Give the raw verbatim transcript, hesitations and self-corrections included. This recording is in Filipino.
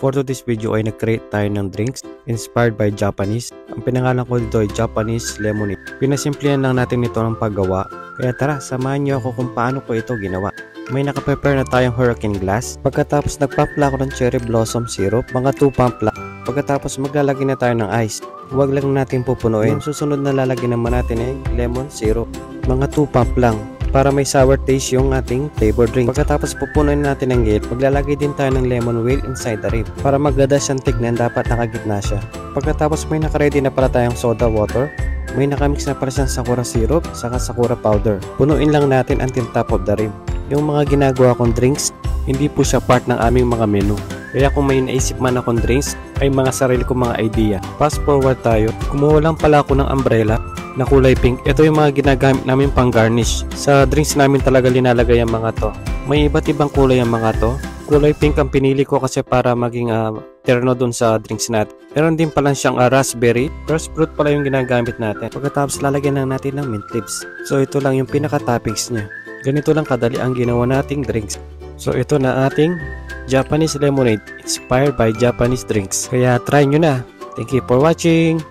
For today's video ay nag-create tayo ng drinks inspired by Japanese. Ang pinangalan ko dito ay Japanese Lemonade. Pinasimplihan lang natin ito ng paggawa. Kaya tara, samahan niyo ako kung paano ko ito ginawa. May nakaprepare na tayong hurricane glass. Pagkatapos nagpampla ako ng cherry blossom syrup, mga two pump lang. Pagkatapos maglalagay na tayo ng ice. Huwag lang natin pupunuin. Yung susunod na lalagyan naman natin ay lemon syrup. Mga two pump lang para may sour taste yung ating flavor drink. Pagkatapos pupunuin natin ng gate, maglalagay din tayo ng lemon wheel inside the rim. Para maganda siyang tignan, dapat nakagitna siya. Pagkatapos may nakaready na pala tayong soda water. May nakamix na pala siyang sakura syrup, saka sakura powder. Punuin lang natin until top of the rim. Yung mga ginagawa kong drinks, hindi po siya part ng aming mga menu. Kaya kung may naisip man akong drinks, ay mga sarili kong mga idea. Fast forward tayo, kumuha lang pala ako ng umbrella na kulay pink. Ito yung mga ginagamit namin pang garnish. Sa drinks namin talaga linalagay ang mga to. May iba't ibang kulay ang mga to. Kulay pink ang pinili ko kasi para maging uh, terno dun sa drinks natin. Meron din pala siyang uh, raspberry. First fruit pala yung ginagamit natin. Pagkatapos lalagyan lang natin ng mint leaves. So ito lang yung pinaka-toppings niya. Ganito lang kadali ang ginawa nating drinks. So ito na ating Japanese lemonade inspired by Japanese drinks. Kaya try nyo na. Thank you for watching.